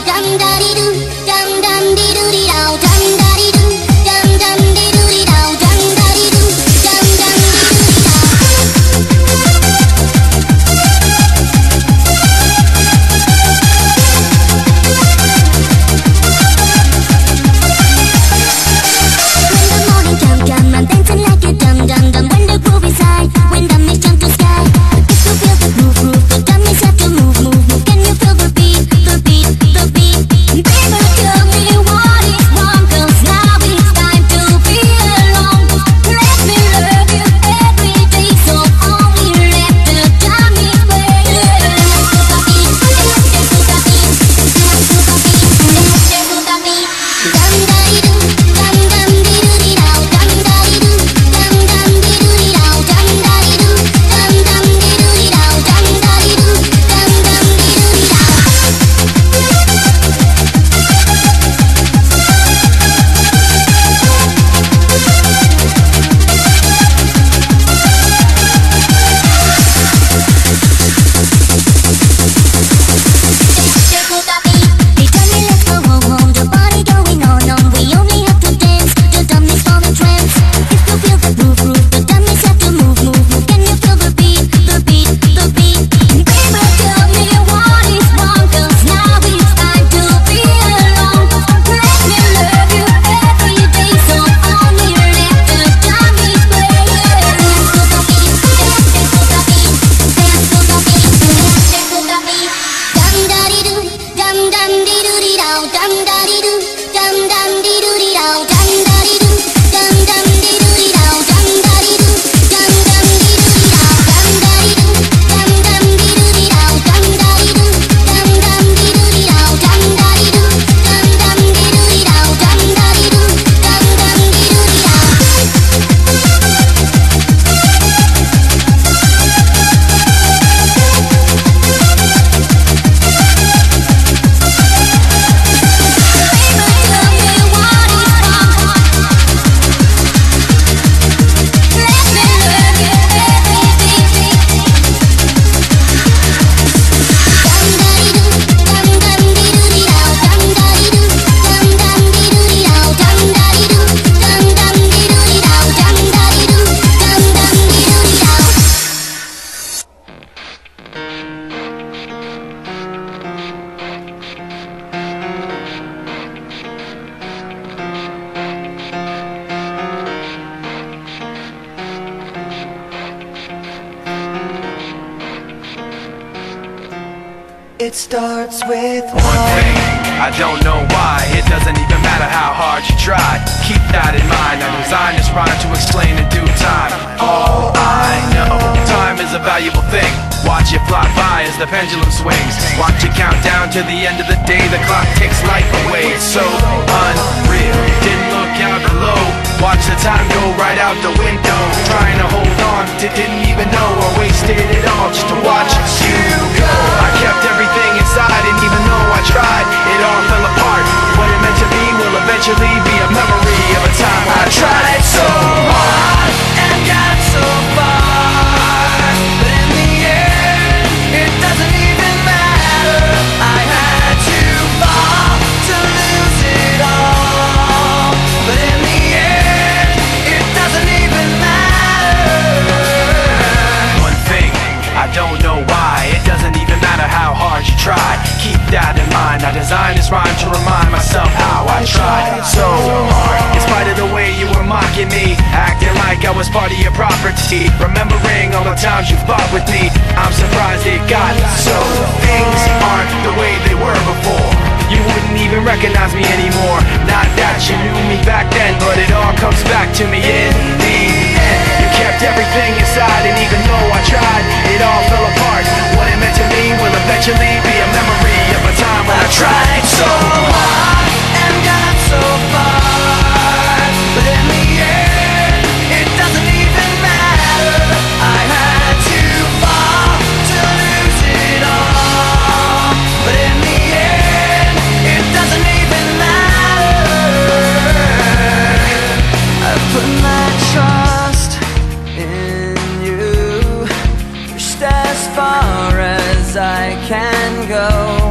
dum daddy do, dum dum dee doo dee dow, dum daddy do, dum dum dee doo dee dow, dum daddy do, dum dum dee doo dee dow. When the morning come, I'm dancing like a dum dum dum. When the groove is high, when the mist jump to sky. If you feel the groove, the dummies have to move. Can you feel the beat, the beat, the beat? Baby, tell me what is wrong, 'cause now it's time to be alone. Let me love you every day, so only let the dummies play. Dum daddy do, dum dum dee doo dee dow, dum daddy do, dum dum dee doo dee dow, dum daddy do, dum dum dee doo dee dow, dum daddy do, dum dum dee doo dee dow. They tell me let's go home, the party going on. We only have to dance, the dummies fall in trance. If you feel the groove, the dummies have to move. Can you feel the beat, the beat, the beat? Baby, tell me what is wrong, 'cause now it's time to be alone. Let me love you every day, so only let the dummies play. Dance to the beat, dance to the beat, dance to the beat, dance to the beat. Dum daddy do, dum dum dee doo dee dow, dum daddy do, dum dum dee doo dee dow, dum daddy do, dum dum dee doo dee dow, dum daddy do, dum dum dee doo dee dow, dum daddy do, dum dum dee doo dee dow, dum daddy do, dum dum dee doo dee dow, dum daddy do, dum dum dee doo dee dow, dum daddy do, dum dum dee doo dee dow. It starts with One thing, I don't know why. It doesn't even matter how hard you try. Keep that in mind. I designed this rhyme to explain in due time. All I know, time is a valuable thing. Watch it fly by as the pendulum swings. Watch it count down to the end of the day. The clock takes life away. It's so unreal. Didn't look out below. Watch the time go right out the window. Trying to hold on to didn't even know I wasted it all just to watch you go. I kept everything inside, and even though I tried, it all fell apart. What it meant to be will eventually be a memory of a time when I tried so hard and got so far, but in the end, it doesn't even matter. I had to fall to lose it all, but in the end, it doesn't even matter. One thing, I don't know why. It doesn't even matter how hard you try. Keep that in mind. I designed this rhyme to remind myself how I tried so hard. In spite of the way you were mocking me, acting like I was part of your property, remembering all the times you fought with me, I'm surprised it got so. Things aren't the way they were before. You wouldn't even recognize me anymore. Not that you knew me back then, but it all comes back to me in the end. You kept everything inside, and even though I tried, it all fell apart. What it meant to me will eventually be a memory of a time when I tried so hard and got so far, but in the end, it doesn't even matter. I had to fall to lose it all, but in the end, it doesn't even matter. I put my trust in you, pushed as far as I can go.